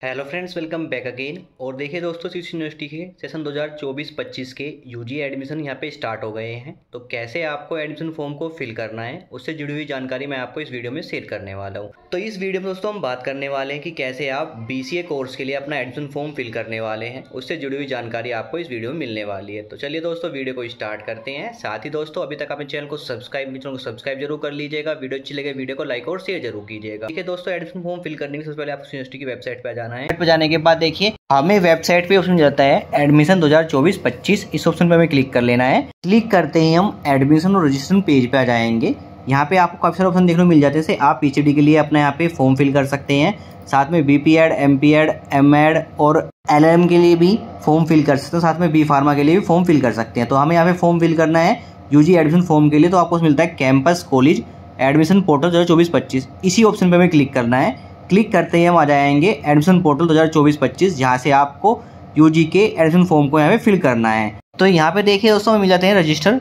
Hello friends, welcome back again. और देखिए दोस्तों, शीर्ष यूनिवर्सिटी के सेशन 2024-25 के यूजी एडमिशन यहाँ पे स्टार्ट हो गए हैं। तो कैसे आपको एडमिशन फॉर्म को फिल करना है, उससे जुड़ी हुई जानकारी मैं आपको इस वीडियो में शेयर करने वाला हूँ। तो इस वीडियो में दोस्तों हम बात करने वाले हैं कि कैसे आप बीसीए कोर्स के लिए अपना एडमिशन फॉर्म फिल करने वाले हैं, उससे जुड़ी हुई जानकारी आपको इस वीडियो में मिलने वाली है। तो चलिए दोस्तों, वीडियो को स्टार्ट करते हैं। साथ ही दोस्तों, अभी तक आपने चैनल को सब्सक्राइब जरूर कर लीजिएगा। वीडियो अच्छी लगे वीडियो को लाइक और शेयर जरूर कीजिएगा। ठीक है दोस्तों, एडमिशन फॉर्म फिल करने के सबसे पहले आपको यूनिवर्सिटी की वेबसाइट पर जाना है। जाने के बाद देखिए हमें वेबसाइट पे ऑप्शन जाता है एडमिशन 2024-25। इस ऑप्शन पे हमें क्लिक कर लेना है। क्लिक करते ही हम एडमिशन और रजिस्ट्रेशन पेज पे आ जाएंगे। यहाँ पे आपको काफी सारे ऑप्शन देखने को मिल जाते हैं। जैसे आप पीएचडी के लिए अपना यहाँ पे फॉर्म फिल कर सकते हैं, साथ में बीपीएड, एमपीएड, एमएड और एलएलएम के लिए भी फॉर्म फिल कर सकते हैं, साथ में बी फार्मा के लिए भी फॉर्म फिल कर सकते हैं। तो हमें यहाँ पे फॉर्म फिल करना है यूजी एडमिशन फॉर्म के लिए। तो आपको मिलता है कैंपस कॉलेज एडमिशन पोर्टल 2024-25। इसी ऑप्शन पे हमें क्लिक करना है। क्लिक करते ही हम आ जाएंगे एडमिशन पोर्टल 2024-25, जहाँ से आपको यूजी के एडमिशन फॉर्म को यहाँ पे फिल करना है। तो यहाँ पे देखिए दोस्तों, हमें मिल जाते हैं रजिस्टर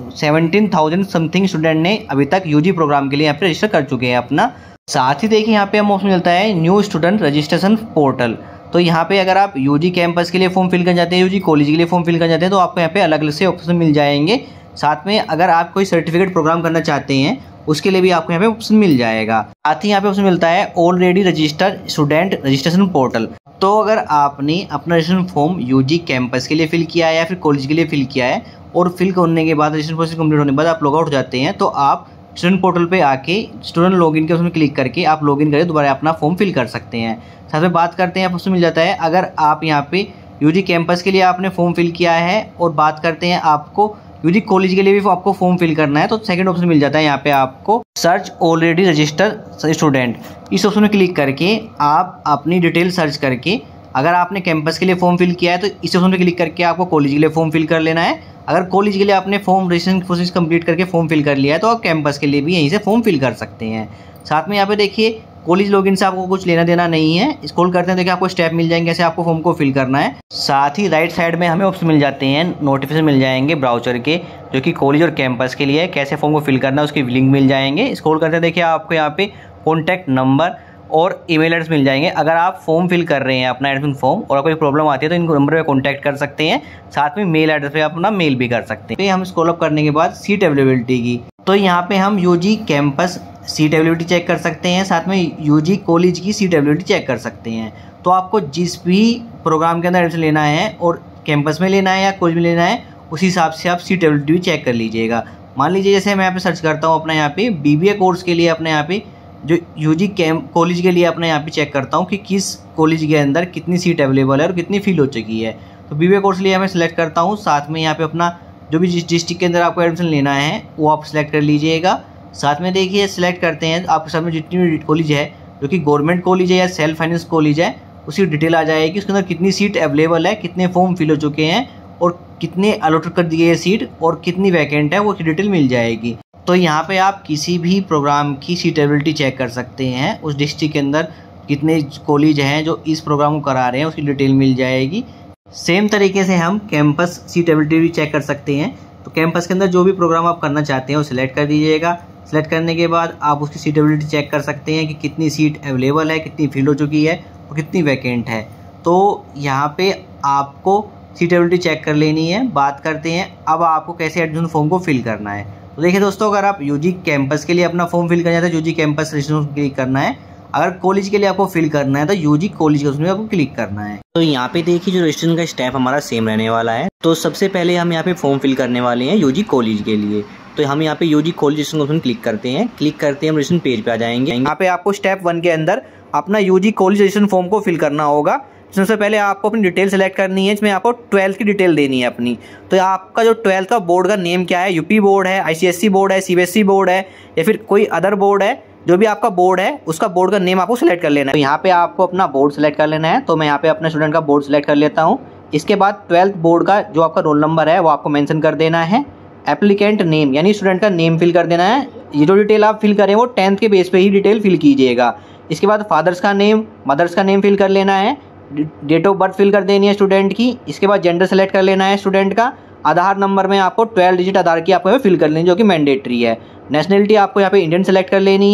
17,000 समथिंग स्टूडेंट ने अभी तक यूजी प्रोग्राम के लिए यहाँ पे रजिस्टर कर चुके हैं अपना। साथ ही देखिए यहाँ पे हम ऑप्शन मिलता है न्यू स्टूडेंट रजिस्ट्रेशन पोर्टल। तो यहाँ पे अगर आप यूजी कैंपस के लिए फॉर्म फिल कर जाते हैं, यूजी कॉलेज के लिए फॉर्म फिल कर जाते हैं, तो आपको यहाँ पे अलग अलग से ऑप्शन मिल जाएंगे। साथ में अगर आप कोई सर्टिफिकेट प्रोग्राम करना चाहते हैं, उसके लिए भी आपको यहाँ पे ऑप्शन मिल जाएगा। साथ ही यहाँ पे ऑप्शन मिलता है already registered student registration portal. तो अगर आपने अपना रजिस्ट्रेशन फॉर्म यूजी कैंपस के लिए फिल किया है या फिर कॉलेज के लिए फिल किया है और फिल करने के बाद रजिस्ट्रेशन प्रोसेस कंप्लीट होने के बाद आप लॉग आउट हो जाते हैं, तो आप स्टूडेंट पोर्टल पे आके स्टूडेंट लॉगिन के उसमें क्लिक करके आप लॉगिन करके दोबारा अपना फॉर्म फिल कर सकते हैं। साथ में बात करते हैं, ऑप्शन मिल जाता है अगर आप यहाँ पे यूजी कैंपस के लिए आपने फॉर्म फिल किया है और बात करते हैं आपको यूजी कॉलेज के लिए भी आपको फॉर्म फिल करना है, तो सेकंड ऑप्शन मिल जाता है यहाँ पे आपको सर्च ऑलरेडी रजिस्टर्ड स्टूडेंट। इस ऑप्शन में क्लिक करके आप अपनी डिटेल सर्च करके, अगर आपने कैंपस के लिए फॉर्म फिल किया है तो इस ऑप्शन में क्लिक करके आपको कॉलेज के लिए फॉर्म फिल कर लेना है। अगर कॉलेज के लिए आपने फॉर्म रजिस्ट्रेशन प्रोसेस कंप्लीट करके फॉर्म फिल कर लिया है, तो आप कैंपस के लिए भी यहीं से फॉर्म फिल कर सकते हैं। साथ में यहाँ पे देखिए कॉलेज लॉगिन से आपको कुछ लेना देना नहीं है। स्क्रॉल करते हैं, देखिए आपको स्टेप मिल जाएंगे कैसे आपको फॉर्म को फिल करना है। साथ ही राइट साइड में हमें ऑप्शन मिल जाते हैं, नोटिफिकेशन मिल जाएंगे ब्राउज़र के, जो कि कॉलेज और कैंपस के लिए कैसे फॉर्म को फिल करना है उसकी लिंक मिल जाएंगे। स्क्रॉल करते हैं, देखिए आपको यहाँ पे कॉन्टैक्ट नंबर और ईमेल एड्रेस मिल जाएंगे। अगर आप फॉर्म फिल कर रहे हैं अपना एडमिशन फॉर्म और कोई प्रॉब्लम आती है तो इन नंबर पे कॉन्टैक्ट कर सकते हैं। साथ में मेल एड्रेस पे आप अपना मेल भी कर सकते हैं। तो हम स्क्रॉल अप करने के बाद सीट अवेलेबिलिटी की, तो यहाँ पे हम UG campus seat availability check कर सकते हैं, साथ में यूजी कॉलेज की सीट अवेलेबिलिटी चेक कर सकते हैं। तो आपको जिस भी प्रोग्राम के अंदर एडमिशन लेना है और कैंपस में लेना है या कॉलेज में लेना है, उस हिसाब से आप सीट अवेलेबिलिटी भी चेक कर लीजिएगा। मान लीजिए जैसे मैं यहाँ पे सर्च करता हूँ अपना यहाँ पे बीबीए कोर्स के लिए, अपने यहाँ पे जो यूजी कॉलेज के लिए अपने यहाँ पे चेक करता हूँ कि किस कॉलेज के अंदर कितनी सीट अवेलेबल है और कितनी फिल हो चुकी है। तो बीबीए कोर्स के लिए मैं सिलेक्ट करता हूँ। साथ में यहाँ पे अपना जो भी जिस डिस्ट्रिक्ट के अंदर आपको एडमिशन लेना है वो आप सिलेक्ट कर लीजिएगा। साथ में देखिए सिलेक्ट करते हैं, आपके सामने जितनी भी कॉलेज है, जो कि गवर्नमेंट कॉलेज है या सेल्फ फाइनेंस कॉलेज है, उसकी डिटेल आ जाएगी। उसके अंदर कितनी सीट अवेलेबल है, कितने फॉर्म फिल हो चुके हैं और कितने अलॉटेड कर दिए हैं सीट और कितनी वैकेंट है, वो की डिटेल मिल जाएगी। तो यहाँ पे आप किसी भी प्रोग्राम की सीट अवेलेबिलिटी चेक कर सकते हैं। उस डिस्ट्रिक्ट के अंदर कितने कॉलेज हैं जो इस प्रोग्राम को करा रहे हैं, उसकी डिटेल मिल जाएगी। सेम तरीके से हम कैंपस सीट अवेलेबिलिटी भी चेक कर सकते हैं। तो कैंपस के अंदर जो भी प्रोग्राम आप करना चाहते हैं वो सिलेक्ट कर दीजिएगा। सिलेक्ट करने के बाद आप उसकी सीट अवेलेबिलिटी चेक कर सकते हैं कि कितनी सीट अवेलेबल है, कितनी फिल हो चुकी है और कितनी वैकेंट है। तो यहाँ पे आपको सीट अवेलेबिलिटी चेक कर लेनी है। बात करते हैं अब आपको कैसे एडमिशन फॉर्म को फिल करना है। तो देखिए दोस्तों, अगर आप यूजी कैंपस के लिए अपना फॉर्म फिल करना चाहते हैं, यूजी कैंपस रजिस्ट्रेशन क्लिक करना है। अगर कॉलेज के लिए आपको फिल करना है तो यूजी कॉलेज के उसमें आपको क्लिक करना है। तो यहाँ पे देखिए जो रजिस्ट्रेशन का स्टेप हमारा सेम रहने वाला है। तो सबसे पहले हम यहाँ पे फॉर्म फिल करने वाले हैं यूजी कॉलेज के लिए। तो हम यहाँ पे UG college registration option click करते हैं। क्लिक करते हैं हम रजिस्ट्रेशन पेज पे आ जाएंगे। यहाँ पे आपको स्टेप 1 के अंदर अपना यूजी कॉलेज रजिस्ट्रेशन फॉर्म को फिल करना होगा। सबसे पहले आपको अपनी डिटेल सेलेक्ट करनी है, इसमें आपको 12th की डिटेल देनी है अपनी। तो आपका जो 12th का बोर्ड का नेम क्या है, यूपी बोर्ड है, आईसीएसई बोर्ड है, सीबीएसई बोर्ड है या फिर कोई अदर बोर्ड है, जो भी आपका बोर्ड है उसका बोर्ड का नेम आपको सिलेक्ट कर लेना है। तो यहाँ पे आपको अपना बोर्ड सेलेक्ट कर लेना है। तो मैं यहाँ पे अपने स्टूडेंट का बोर्ड सेलेक्ट कर लेता हूँ। इसके बाद 12th बोर्ड का जो आपका रोल नंबर है वो आपको मेंशन कर देना है। एप्लीकेंट नेम यानी स्टूडेंट का नेम फिल कर देना है। ये जो डिटेल आप फिल करें वो 10th के बेस पे ही डिटेल फिल कीजिएगा। इसके बाद फादर्स का नेम, मदर्स का नेम फिल कर लेना है। डेट ऑफ बर्थ फिल कर देनी है स्टूडेंट की। इसके बाद जेंडर सेलेक्ट कर लेना है स्टूडेंट का। आधार नंबर में आपको 12 डिजिट आधार की आपको फिल कर लेनी, जो कि मैंडेटरी है। नेशनलिटी आपको यहाँ पे इंडियन सेलेक्ट कर लेनी है।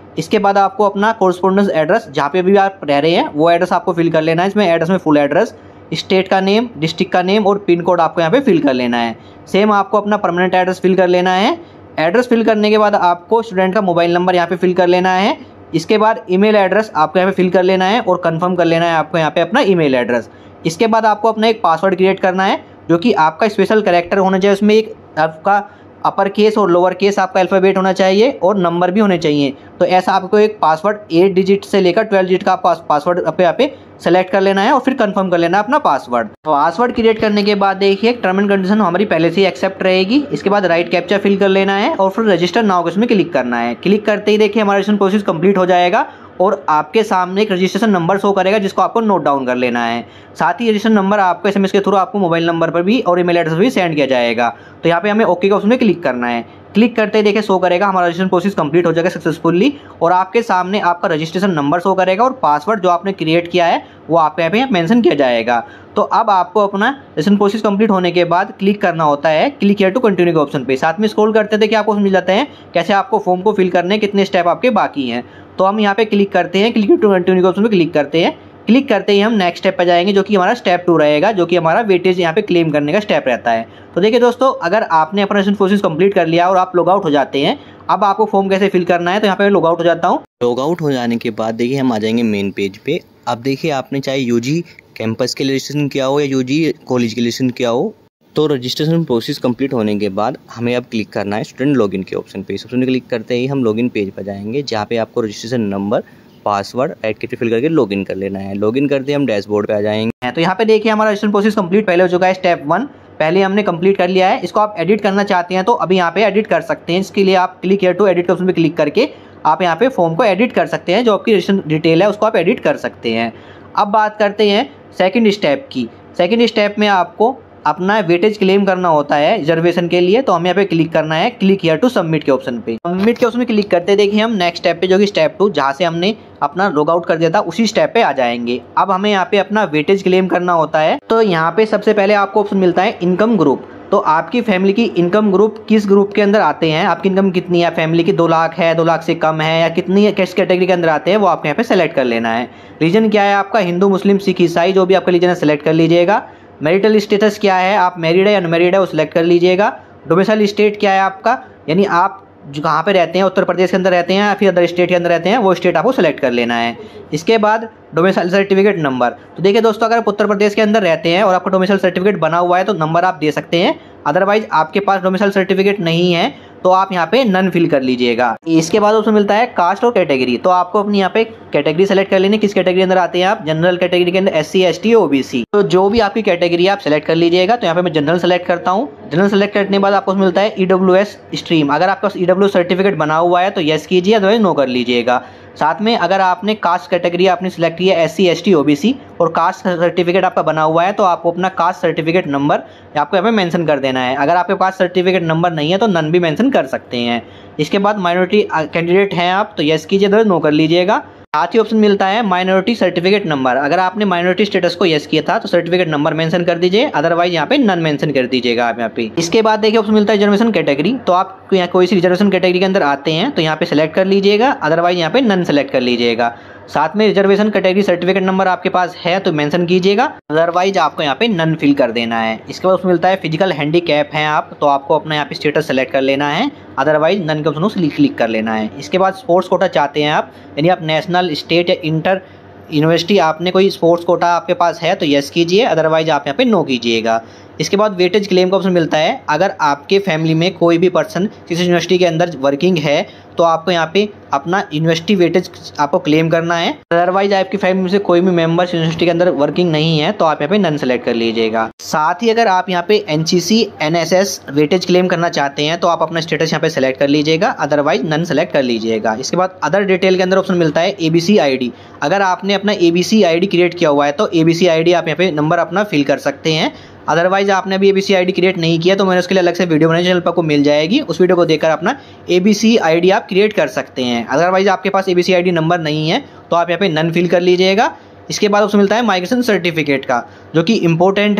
इसके बाद आपको अपना कोरस्पोंडेंस एड्रेस जहाँ पे भी आप रह रहे हैं वो एड्रेस आपको फिल कर लेना है। इसमें एड्रेस में फुल एड्रेस, स्टेट का नेम, डिस्ट्रिक्ट का नेम और पिन कोड आपको यहाँ पे फिल कर लेना है। सेम आपको अपना परमानेंट एड्रेस फिल कर लेना है। एड्रेस फिल करने के बाद आपको स्टूडेंट का मोबाइल नंबर यहाँ पे फिल कर लेना है। इसके बाद ईमेल एड्रेस आपको यहाँ पे फिल कर लेना है और कंफर्म कर लेना है आपको यहाँ पे अपना ईमेल एड्रेस। इसके बाद आपको अपना एक पासवर्ड क्रिएट करना है जो कि आपका स्पेशल कैरेक्टर होना चाहिए। उसमें एक आपका अपर केस और लोअर केस आपका अल्फ़ाबेट होना चाहिए और नंबर भी होने चाहिए। तो ऐसा आपको एक पासवर्ड 8 डिजिट से लेकर 12 डिजिट का पासवर्ड यहाँ पे सेलेक्ट कर लेना है और फिर कंफर्म कर लेना है अपना पासवर्ड। तो पासवर्ड क्रिएट करने के बाद देखिए टर्म एंड कंडीशन हमारी पहले से ही एक्सेप्ट रहेगी। इसके बाद राइट कैप्चा फिल कर लेना है और फिर रजिस्टर नाउ के उसमें क्लिक करना है। क्लिक करते ही देखिए हमारा रजिस्ट्रेशन प्रोसेस कंप्लीट हो जाएगा और आपके सामने एक रजिस्ट्रेशन नंबर शो करेगा जिसको आपको नोट डाउन कर लेना है। साथ ही रजिस्ट्रेशन नंबर आपको SMS के थ्रू आपको मोबाइल नंबर पर भी और ईमेल एड्रेस पर भी सेंड किया जाएगा। तो यहाँ पे हमें ओके का उसमें क्लिक करना है। क्लिक करते ही देखिए शो करेगा हमारा रजिस्ट्रेशन प्रोसेस कंप्लीट हो जाएगा सक्सेसफुली और आपके सामने आपका रजिस्ट्रेशन नंबर शो करेगा और पासवर्ड जो आपने क्रिएट किया है वो आपके यहाँ पे मेंशन किया जाएगा। तो अब आपको अपना रजिस्ट्रेशन प्रोसेस कंप्लीट होने के बाद क्लिक करना होता है क्लिक हियर टू कंटिन्यू के ऑप्शन पे। साथ में स्क्रॉल करते थे कि आपको मिल जाते हैं कैसे आपको फॉर्म को फिल करने कितने स्टेप आपके बाकी हैं। तो हम यहाँ पे क्लिक करते हैं क्लिक टू कंटिन्यू के ऑप्शन पे क्लिक करते हैं। क्लिक करते ही हम नेक्स्ट स्टेप पे जाएंगे जो कि हमारा स्टेप 2 रहेगा जो कि हमारा वेटेज यहाँ पे क्लेम करने का स्टेप रहता है। तो देखिए दोस्तों अगर आपने अपना रजिस्ट्रेशन प्रोसेस कंप्लीट कर लिया और आप लॉग आउट हो जाते हैं, अब आपको फॉर्म कैसे फिल करना है। तो यहाँ पे लॉग आउट हो जाता हूँ। लॉग आउट हो जाने के बाद देखिए हम आ जाएंगे मेन पेज पे। अब देखिए आपने चाहे यूजी कैंपस के लिए रजिस्ट्रेशन किया हो या यूजी कॉलेज के लिए रजिस्ट्रेशन किया हो, तो रजिस्ट्रेशन प्रोसेस कंप्लीट होने के बाद हमें अब क्लिक करना है स्टूडेंट लॉगिन के ऑप्शन पे। इस ऑप्शन पे क्लिक करते ही हम लॉगिन पेज पर जाएंगे जहाँ पे आपको registration number, password right captcha fill करके लॉगिन कर लेना है। लॉगिन करते हम डैशबोर्ड पे आ जाएंगे। तो यहाँ पे देखिए हमारा रजिस्ट्रेशन प्रोसेस कंप्लीट पहले हो चुका है। स्टेप 1 पहले हमने कंप्लीट कर लिया है। इसको आप एडिट करना चाहते हैं तो अभी यहाँ पे एडिट कर सकते हैं। इसके लिए आप क्लिक हियर टू एडिट के ऑप्शन पे क्लिक करके आप यहाँ पे फॉर्म को एडिट कर सकते हैं। जो आपकी रजिस्ट्रेशन डिटेल है उसको आप एडिट कर सकते हैं। अब बात करते हैं सेकंड स्टेप की। सेकंड स्टेप में आपको अपना वेटेज क्लेम करना होता है रिजर्वेशन के लिए। तो हमें यहाँ पे क्लिक करना है क्लिक हियर टू सबमिट के ऑप्शन पे। सबमिट के ऑप्शन में क्लिक करते देखिए हम नेक्स्ट स्टेप पे जो कि स्टेप 2 जहाँ से हमने अपना लॉग आउट कर दिया था उसी स्टेप पे आ जाएंगे। अब हमें यहाँ पे अपना वेटेज क्लेम करना होता है। तो यहाँ पे सबसे पहले आपको ऑप्शन मिलता है इनकम ग्रुप। तो आपकी फैमिली की इनकम ग्रुप किस ग्रुप के अंदर आते हैं, आपकी इनकम कितनी है, फैमिली की 2 लाख है, 2 लाख से कम है या कितनी किस कैटेगरी के अंदर आते हैं वो आपको यहाँ पे सेलेक्ट कर लेना है। रीजन क्या है आपका, हिंदू मुस्लिम सिख ईसाई जो भी आपका रीजन है सेलेक्ट कर लीजिएगा। मैरिटल स्टेटस क्या है, आप मैरिड है या अनमैरिड है वो सिलेक्ट कर लीजिएगा। डोमिसाइल स्टेट क्या है आपका, यानी आप जो कहाँ पे रहते हैं, उत्तर प्रदेश के अंदर रहते हैं या फिर अदर स्टेट के अंदर रहते हैं, वो स्टेट आपको सेलेक्ट कर लेना है। इसके बाद डोमिसाइल सर्टिफिकेट नंबर। तो देखिए दोस्तों अगर आप उत्तर प्रदेश के अंदर रहते हैं और आपका डोमिसाइल सर्टिफिकेट बना हुआ है तो नंबर आप दे सकते हैं। अदरवाइज आपके पास डोमिसाइल सर्टिफिकेट नहीं है तो आप यहाँ पे नन फिल कर लीजिएगा। इसके बाद उसमें मिलता है कास्ट और कैटेगरी। तो आपको अपनी यहाँ पे कैटेगरी सेलेक्ट कर लेनी, किस कैटेगरी अंदर आते हैं आप। जनरल कैटेगरी के अंदर SC ST OBC, तो जो भी आपकी कैटेगरी आप सेलेक्ट कर लीजिएगा। तो यहाँ पे मैं जनरल सेलेक्ट करता हूँ। जनरल सेलेक्ट करने के बाद आपको मिलता है EWS स्ट्रीम। अगर आपका EWS सर्टिफिकेट बना हुआ है तो यस कीजिए, अदरवाइज नो कर लीजिएगा। साथ में अगर आपने कास्ट कैटेगरी आपने सिलेक्ट की है SC ST OBC और कास्ट सर्टिफिकेट आपका बना हुआ है तो आपको अपना कास्ट सर्टिफिकेट नंबर आपको यहाँ पे मेंशन कर देना है। अगर आपके पास सर्टिफिकेट नंबर नहीं है तो नन भी मेंशन कर सकते हैं। इसके बाद माइनॉरिटी कैंडिडेट हैं आप तो यस कीजिए, अदरवाइज नो कर लीजिएगा। साथ ही ऑप्शन मिलता है माइनॉरिटी सर्टिफिकेट नंबर। अगर आपने माइनॉरिटी स्टेटस को यस किया था तो सर्टिफिकेट नंबर मेंशन कर दीजिए, अदरवाइज यहाँ पे नन मेंशन कर दीजिएगा आप यहाँ पे। इसके बाद देखिए ऑप्शन मिलता है रिजर्वेशन कैटेगरी। तो आप यहाँ कोई सी रिजर्वेशन कैटेगरी के अंदर आते हैं तो यहाँ पे सेलेक्ट कर लीजिएगा, अदरवाइज यहाँ पे नन सेलेक्ट कर लीजिएगा। साथ में रिजर्वेशन कैटेगरी सर्टिफिकेट नंबर आपके पास है तो मेंशन कीजिएगा, अदरवाइज आपको यहाँ पे नन फिल कर देना है। इसके बाद उसमें मिलता है फिजिकल हैंडीकैप हैं आप तो आपको अपना यहाँ पे स्टेटस सेलेक्ट कर लेना है, अदरवाइज नन के ऑप्शन को क्लिक कर लेना है। इसके बाद स्पोर्ट्स कोटा चाहते हैं आप, यानी आप नेशनल स्टेट या इंटर यूनिवर्सिटी आपने कोई स्पोर्ट्स कोटा आपके पास है तो यस कीजिए, अदरवाइज आप यहाँ पे नो कीजिएगा। इसके बाद वेटेज क्लेम का ऑप्शन मिलता है। अगर आपके फैमिली में कोई भी पर्सन किसी यूनिवर्सिटी के अंदर वर्किंग है तो आपको यहाँ पे अपना यूनिवर्सिटी वेटेज आपको क्लेम करना है। अदरवाइज आपकी फैमिली में से कोई भी मेंबर यूनिवर्सिटी के अंदर वर्किंग नहीं है तो आप यहाँ पे नन सेलेक्ट कर लीजिएगा। साथ ही अगर आप यहाँ पे NCC NSS वेटेज क्लेम करना चाहते हैं तो आप अपना स्टेटस यहाँ पे सेलेक्ट कर लीजिएगा, अदरवाइज नन सेलेक्ट कर लीजिएगा। इसके बाद अदर डिटेल के अंदर ऑप्शन मिलता है ABC ID। अगर आपने अपना ABC ID क्रिएट किया हुआ है तो ABC ID आप यहाँ पे नंबर अपना फिल कर सकते हैं। अदरवाइज आपने अभी ABC ID क्रिएट नहीं किया तो मैंने उसके लिए अलग से वीडियो बनाई, चैनल पर आपको मिल जाएगी। उस वीडियो को देखकर अपना ABC ID आप क्रिएट कर सकते हैं। अदरवाइज आपके पास ABC ID नंबर नहीं है तो आप यहाँ पे नन फिल कर लीजिएगा। इसके बाद उसमें मिलता है माइग्रेशन सर्टिफिकेट का, जो कि इम्पोर्टेंट है।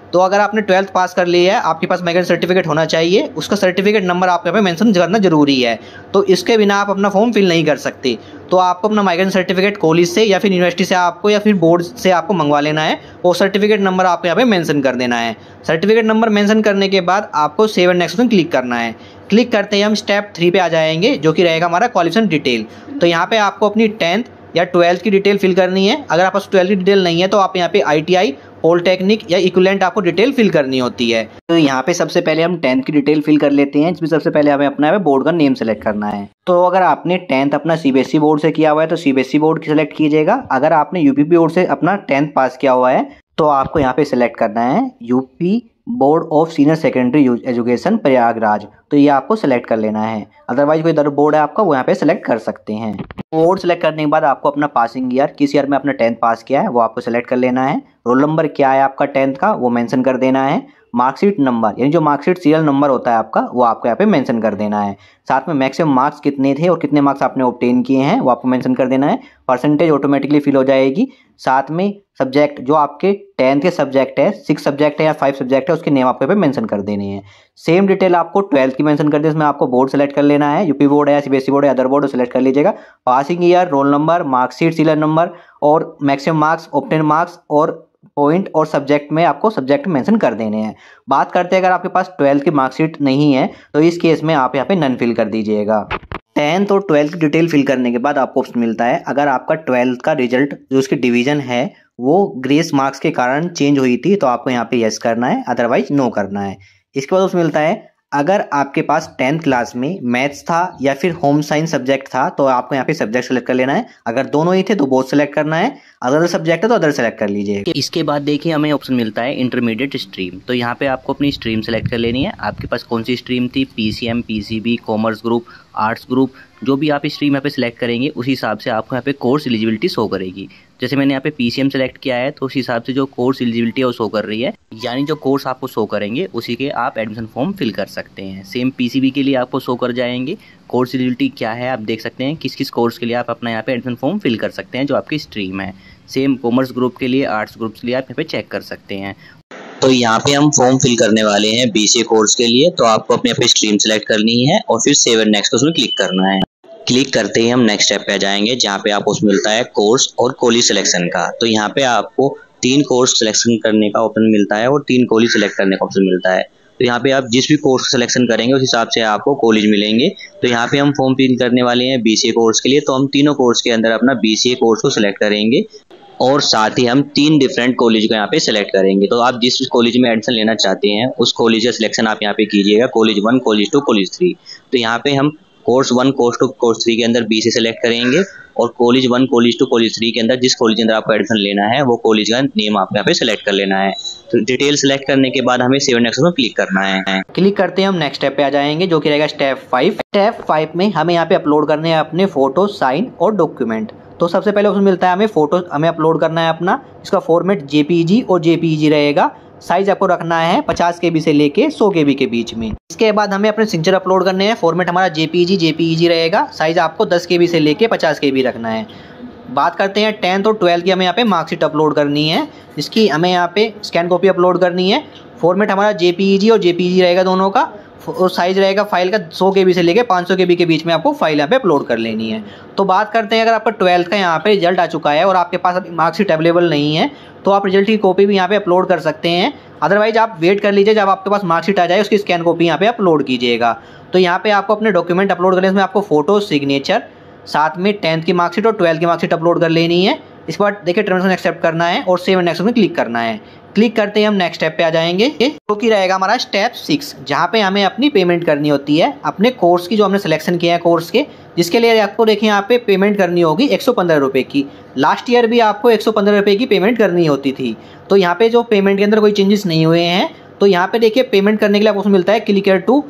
तो अगर आपने 12th पास कर लिया है, आपके पास माइग्रेंट सर्टिफिकेट होना चाहिए, उसका सर्टिफिकेट नंबर आपको यहाँ पे मेंशन करना जरूरी है। तो इसके बिना आप अपना फॉर्म फिल नहीं कर सकते। तो आपको अपना माइग्रेंट सर्टिफिकेट कॉलेज से या फिर यूनिवर्सिटी से आपको या फिर बोर्ड से आपको मंगवा लेना है, और सर्टिफिकेट नंबर आपको यहाँ पे मेंशन कर देना है। सर्टिफिकेट नंबर मेंशन करने के बाद आपको सेव एंड नेक्स्ट में क्लिक करना है। क्लिक करते ही हम स्टेप 3 पे आ जाएंगे, जो कि रहेगा हमारा क्वालिफिकेशन डिटेल। तो यहाँ पे आपको अपनी 10th या 12th की डिटेल फिल करनी है। अगर आप पास 12th की डिटेल नहीं है तो आप यहाँ पे ITI, पॉलिटेक्निक या इक्विवेलेंट आपको डिटेल फिल करनी होती है। तो यहाँ पे सबसे पहले हम 10th की डिटेल फिल कर लेते हैं, जिसमें सबसे पहले हमें अपना बोर्ड का नेम सेलेक्ट करना है। तो अगर आपने 10th अपना CBSE बोर्ड से किया हुआ है तो CBSE बोर्ड की सेलेक्ट कीजिएगा। अगर आपने UP बोर्ड से अपना 10th पास किया हुआ है तो आपको यहाँ पे सेलेक्ट करना है UP board of senior secondary education Prayagraj. तो ये आपको सेलेक्ट कर लेना है। अदरवाइज कोई अदर बोर्ड है आपका, वो यहाँ पे सेलेक्ट कर सकते हैं। बोर्ड सेलेक्ट करने के बाद आपको अपना पासिंग ईयर, किस ईयर में अपना 10th पास किया है वो आपको सेलेक्ट कर लेना है। रोल नंबर क्या है आपका 10th का वो मेंशन कर देना है। मार्कशीट नंबर यानी जो मार्कशीट सीरियल नंबर होता है आपका, वो आपको यहाँ पे मेंशन कर देना है। साथ में मैक्सिमम मार्क्स कितने थे और कितने मार्क्स आपने ऑब्टेन किए हैं वो आपको मेंशन कर देना है। परसेंटेज ऑटोमेटिकली फिल हो जाएगी। साथ में सब्जेक्ट जो आपके 10th के सब्जेक्ट है, 6 सब्जेक्ट है या 5 सब्जेक्ट है, उसके नेम आपको यहाँ पे मेंशन कर देने हैं। सेम डिटेल आपको 12th की मेंशन कर दी, इसमें आपको बोर्ड सेलेक्ट कर लेना है। UP बोर्ड है या CBSE बोर्ड है, अदर बोर्ड सेलेक्ट कर लीजिएगा। Passing year, roll number, marksheet serial number और मैक्सिमम मार्क्स, ऑब्टेन मार्क्स और पॉइंट और सब्जेक्ट में आपको सब्जेक्ट मेंशन कर देने हैं। बात करते हैं अगर आपके पास 12th की मार्कशीट नहीं है तो इस केस में आप यहाँ पे नन फिल कर दीजिएगा। 10th और 12th की डिटेल फिल करने के बाद आपको ऑप्शन मिलता है, अगर आपका 12th का रिजल्ट जो उसकी डिवीजन है वो ग्रेस मार्क्स के कारण चेंज हुई थी तो आपको यहाँ पे यस करना है, अदरवाइज नो करना है। इसके बाद उसमें मिलता है, अगर आपके पास 10th क्लास में मैथ्स था या फिर होम साइंस सब्जेक्ट था तो आपको यहाँ पे सब्जेक्ट सेलेक्ट कर लेना है। अगर दोनों ही थे तो बोथ सेलेक्ट करना है, अदर सब्जेक्ट है तो अदर सेलेक्ट कर लीजिए। इसके बाद देखिए हमें ऑप्शन मिलता है इंटरमीडिएट स्ट्रीम। तो यहाँ पे आपको अपनी स्ट्रीम सेलेक्ट कर लेनी है। आपके पास कौन सी स्ट्रीम थी, PCM, PCB, commerce group, arts group, जो भी आप स्ट्रीम यहाँ पे सिलेक्ट करेंगे उस हिसाब से आपको यहाँ पे कोर्स एलिजिबिलिटी शो करेगी। जैसे मैंने यहाँ पे PCM सेलेक्ट किया है तो उस हिसाब से जो कोर्स एलिजिबिलिटी है वो शो कर रही है, यानी जो कोर्स आपको शो करेंगे उसी के आप एडमिशन फॉर्म फिल कर सकते हैं। सेम PCB के लिए आपको शो कर जाएंगे कोर्स एलिजिबिलिटी क्या है, आप देख सकते हैं किस किस कोर्स के लिए आप अपना यहाँ पे एडमिशन फॉर्म फिल कर सकते हैं जो आपकी स्ट्रीम है। सेम कॉमर्स ग्रुप के लिए, आर्ट्स ग्रुप के लिए आप यहाँ पे चेक कर सकते हैं। तो यहाँ पे हम फॉर्म फिल करने वाले हैं BCA कोर्स के लिए। तो आपको अपने यहाँ पे स्ट्रीम सेलेक्ट करनी है और फिर सेव एंड नेक्स्ट उसमें क्लिक करना है। क्लिक करते ही हम नेक्स्ट स्टेप पे आ जाएंगे, जहाँ पे आपको उसमें मिलता है कोर्स और कॉलेज सिलेक्शन का। तो यहाँ पे आपको 3 कोर्स सिलेक्शन करने का ऑप्शन मिलता है और 3 कॉलेज सेलेक्ट करने का ऑप्शन मिलता है। तो यहाँ पे आप जिस भी कोर्स सिलेक्शन करेंगे उस हिसाब से आपको कॉलेज मिलेंगे। तो यहाँ पे हम फॉर्म फिल करने वाले हैं BCA कोर्स के लिए, तो हम तीनों कोर्स के अंदर अपना BCA कोर्स को सिलेक्ट करेंगे और साथ ही हम 3 डिफरेंट कॉलेज को यहाँ पे सिलेक्ट करेंगे। तो आप जिस कॉलेज में एडमिशन लेना चाहते हैं उस कॉलेज का सिलेक्शन आप यहाँ पे कीजिएगा, कॉलेज 1, कॉलेज 2, कॉलेज 3। तो यहाँ पे हम कोर्स 1, कोर्स 2, कोर्स 3 के अंदर BCA सेलेक्ट करेंगे और कॉलेज 1, कॉलेज 2, कॉलेज 3 के अंदर जिस कॉलेज के अंदर आपको एडमिशन लेना है वो कॉलेज का नेम आपको यहाँ पे सेलेक्ट कर लेना है। तो डिटेल सेलेक्ट करने के बाद हमें सेव एंड नेक्स्ट में क्लिक करना है। क्लिक करते हैं हम नेक्स्ट स्टेप पे आ जाएंगे, जो कि रहेगा स्टेप 5। स्टेप 5 में हमें यहाँ पे अपलोड करने हैं अपने फोटो, साइन और डॉक्यूमेंट। तो सबसे पहले ऑप्शन मिलता है हमें फोटो, हमें अपलोड करना है अपना। इसका फॉर्मेट JPEG और JPEG रहेगा। साइज आपको रखना है 50 KB से लेके 100 KB के बीच में। इसके बाद हमें अपने सिग्नेचर अपलोड करने हैं। फॉर्मेट हमारा JPEG रहेगा। साइज आपको 10 KB से लेके 50 KB रखना है। बात करते हैं 10th और 12th की, हमें यहाँ पे मार्कशीट अपलोड करनी है, जिसकी हमें यहाँ पे स्कैन कॉपी अपलोड करनी है। फॉर्मेट हमारा JPEG और JPEG रहेगा दोनों का, और साइज रहेगा फाइल का 100 KB से लेके 500 KB के बीच में आपको फाइल यहाँ पे अपलोड कर लेनी है। तो बात करते हैं अगर आपका 12th का यहाँ पे रिजल्ट आ चुका है और आपके पास अभी मार्कशीट अवेलेबल नहीं है तो आप रिजल्ट की कॉपी भी यहाँ पे अपलोड कर सकते हैं। अदरवाइज आप वेट कर लीजिए, जब आपके पास मार्कशीट आ जाए उसकी स्कैन कॉपी यहाँ पे अपलोड कीजिएगा। तो यहाँ पे आपको अपने डॉक्यूमेंट अपलोड करने, इसमें आपको फोटो, सिग्नेचर, साथ में 10th की मार्कशीट और 12th की मार्कशीट अपलोड कर लेनी है। इसके बाद देखिए टर्म्स एंड एक्सेप्ट करना है और सेव एंड नेक्स्ट में क्लिक करना है। क्लिक करते ही हम नेक्स्ट स्टेप पे आ जाएंगे, जो कि रहेगा हमारा स्टेप 6, जहाँ पे हमें अपनी पेमेंट करनी होती है अपने कोर्स की, जो हमने सिलेक्शन किया है कोर्स के, जिसके लिए आपको देखिए यहाँ पे पेमेंट करनी होगी 115 रुपये की। लास्ट ईयर भी आपको 115 रुपये की पेमेंट करनी होती थी। तो यहाँ पे जो पेमेंट के अंदर कोई चेंजेस नहीं हुए हैं। तो यहाँ पे देखिए पेमेंट करने के लिए आपको मिलता है click here to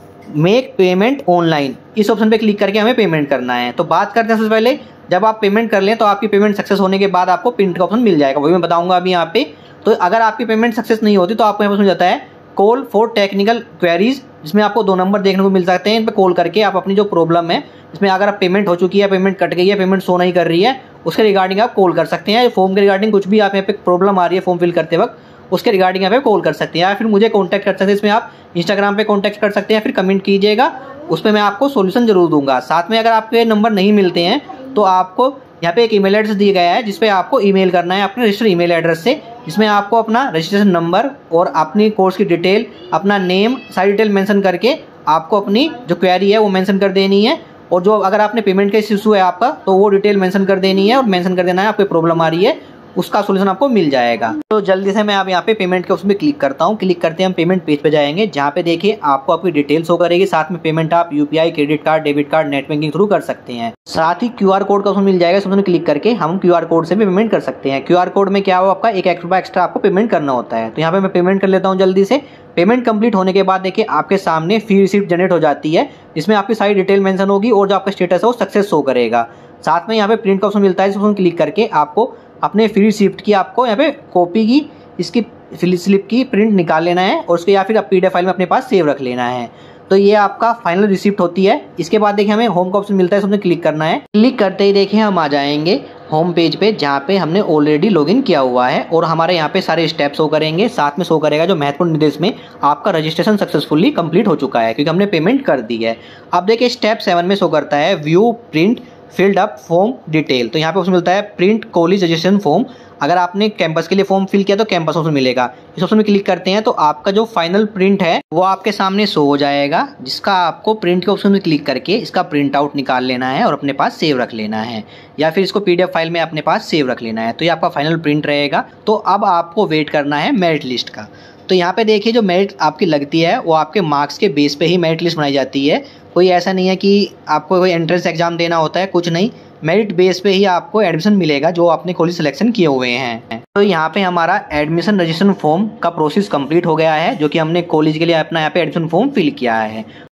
make payment online. इस ऑप्शन पे क्लिक करके हमें पेमेंट करना है। तो बात करते हैं सबसे पहले, जब आप पेमेंट कर लें तो आपकी पेमेंट सक्सेस होने के बाद आपको प्रिंट का ऑप्शन मिल जाएगा, वही मैं बताऊंगा अभी यहाँ पे। तो अगर आपकी पेमेंट सक्सेस नहीं होती तो आपको यहाँ पर मिल जाता है कॉल फॉर टेक्निकल क्वेरीज, जिसमें आपको 2 नंबर देखने को मिल सकते हैं। इन पर कॉल करके आप अपनी जो प्रॉब्लम है, इसमें अगर आप पेमेंट हो चुकी है, पेमेंट कट गई है, पेमेंट शो नहीं कर रही है, उसके रिगार्डिंग आप कॉल कर सकते हैं। फॉर्म के रिगार्डिंग कुछ भी आप यहाँ पे प्रॉब्लम आ रही है फॉर्म फिल करते वक्त, उसके रिगार्डिंग यहाँ पे कॉल कर सकते हैं या फिर मुझे कॉन्टैक्ट कर सकते हैं। इसमें आप इंस्टाग्राम पे कॉन्टैक्ट कर सकते हैं या फिर कमेंट कीजिएगा, उस पर मैं आपको सोल्यूशन जरूर दूंगा। साथ में अगर आपके नंबर नहीं मिलते हैं तो आपको यहाँ पे एक ईमेल एड्रेस दिया गया है जिस पे आपको ईमेल करना है अपने रजिस्टर ईमेल एड्रेस से, जिसमें आपको अपना रजिस्ट्रेशन नंबर और अपनी कोर्स की डिटेल, अपना नेम, सारी डिटेल मेंशन करके आपको अपनी जो क्वेरी है वो मेंशन कर देनी है। और जो अगर आपने पेमेंट का इशू है आपका तो वो डिटेल मेंशन कर देनी है और मेंशन कर देना है आपको प्रॉब्लम आ रही है, उसका सोल्यूशन आपको मिल जाएगा। तो जल्दी से मैं आप यहाँ पे पेमेंट के उसमें क्लिक करता हूँ। क्लिक करते हैं हम पेमेंट पेज पे जाएंगे, जहाँ पे देखिए आपको आपकी डिटेल्स शो करेगी। साथ में पेमेंट आप UPI, credit card, debit card, net banking through कर सकते हैं। साथ ही क्यूआर कोड का उसमें मिल जाएगा, उसमें क्लिक करके हम क्यूआर कोड से भी पेमेंट कर सकते हैं। क्यूआर कोड में क्या हो, आपका ₹1 एक्स्ट्रा आपको पेमेंट करना होता है। तो यहाँ पे मैं पेमेंट कर लेता हूँ जल्दी से। पेमेंट कंप्लीट होने के बाद देखिए आपके सामने फी रिसीप्ट जनरेट हो जाती है, जिसमें आपकी सारी डिटेल मेंशन होगी और जो आपका स्टेटस है वो सक्सेस शो करेगा। साथ में यहाँ पे प्रिंट का ऑप्शन मिलता है, जिसमें क्लिक करके आपको अपने फ्री रिसिप्ट की आपको यहाँ पे कॉपी की इसकी स्लिप की प्रिंट निकाल लेना है और उसको या फिर PDF फाइल में अपने पास सेव रख लेना है। तो ये आपका फाइनल रिसिप्ट होती है। इसके बाद देखिए हमें होम का ऑप्शन मिलता है, उसमें क्लिक करना है। क्लिक करते ही देखिए हम आ जाएंगे होम पेज पे, जहाँ पे हमने ऑलरेडी लॉगिन किया हुआ है और हमारे यहाँ पे सारे स्टेप्स शो करेंगे। साथ में शो करेगा जो महत्वपूर्ण निर्देश में आपका रजिस्ट्रेशन सक्सेसफुली कंप्लीट हो चुका है, क्योंकि हमने पेमेंट कर दी है। अब देखिए स्टेप 7 में शो करता है view print filled up form detail. तो यहाँ पे ऑप्शन मिलता है प्रिंट कॉलेज रजिस्ट्रेशन फॉर्म। अगर आपने कैंपस के लिए फॉर्म फिल किया तो कैंपस ऑप्शन मिलेगा। इस ऑप्शन में क्लिक करते हैं तो आपका जो फाइनल प्रिंट है वो आपके सामने शो हो जाएगा, जिसका आपको प्रिंट के ऑप्शन में क्लिक करके इसका प्रिंट आउट निकाल लेना है और अपने पास सेव रख लेना है, या फिर इसको PDF फाइल में अपने पास सेव रख लेना है। तो ये आपका फाइनल प्रिंट रहेगा। तो अब आपको वेट करना है मेरिट लिस्ट का। तो यहाँ पे देखिए जो मेरिट आपकी लगती है वो आपके मार्क्स के बेस पे ही मेरिट लिस्ट बनाई जाती है। कोई ऐसा नहीं है कि आपको कोई एंट्रेंस एग्जाम देना होता है, कुछ नहीं, मेरिट बेस पे ही आपको एडमिशन मिलेगा जो आपने कॉलेज सिलेक्शन किए हुए हैं। तो यहाँ पे हमारा एडमिशन रजिस्ट्रेशन फॉर्म का प्रोसेस कंप्लीट हो गया है, जो कि हमने कॉलेज के लिए अपना यहाँ पे एडमिशन फॉर्म फिल किया है।